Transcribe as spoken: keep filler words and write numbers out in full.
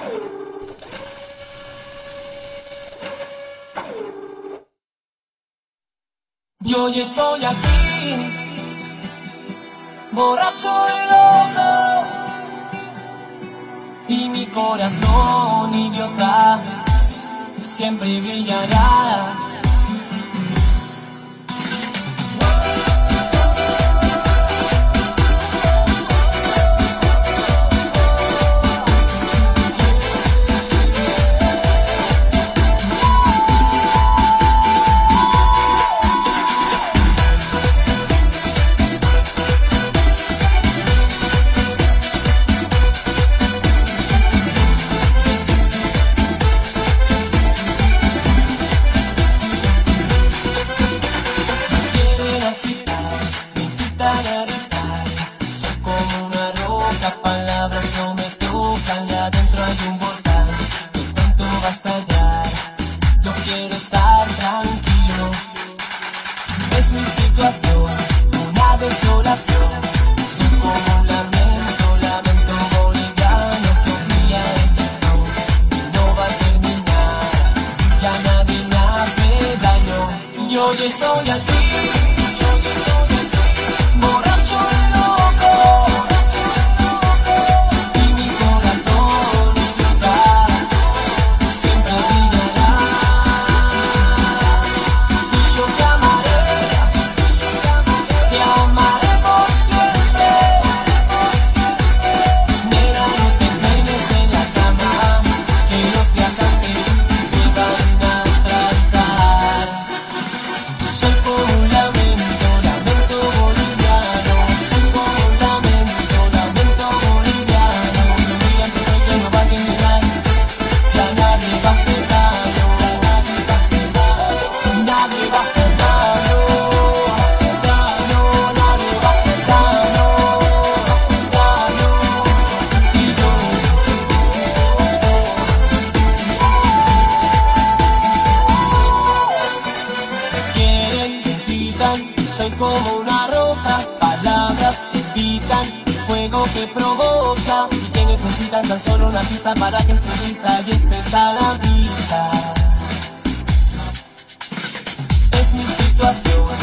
Yo ya estoy aquí, borracho y loco, y mi corazón idiota siempre brillará. Soy como una roca, palabras no me tocan, y adentro hay un volcán que pronto va a estallar. Yo quiero estar tranquilo, es mi situación, una desolación. Soy como un lamento, lamento boliviano que un día empezó y no va a terminar. Ya nadie me hace daño, yo ya estoy aquí. Borracho y loco, y mi corazón idiota siempre brillará. Y yo te amaré, te amaré por siempre. Nena, no te peines en la cama, que los viajantes se van a atrasar. Soy como un lamento, lamento boliviano. Soy como un lamento, lamento boliviano. Un día empezó que no va a terminar. Ya nadie va a hacer daño, nadie va a hacer daño, nadie va a hacer daño, daño, nadie va a hacer daño, daño. Y yo, quieren que gritan, soy como una roca, palabras que pican, fuego que provoca, y que necesitan tan solo una pista para que estés lista y estés a la vista. Es mi situación,